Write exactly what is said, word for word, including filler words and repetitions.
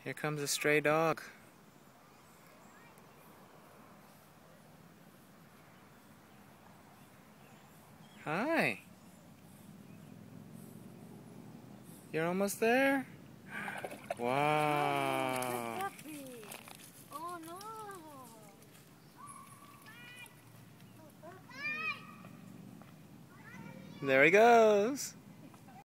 Here comes a stray dog. Hi. You're almost there? Wow. Oh no. There he goes.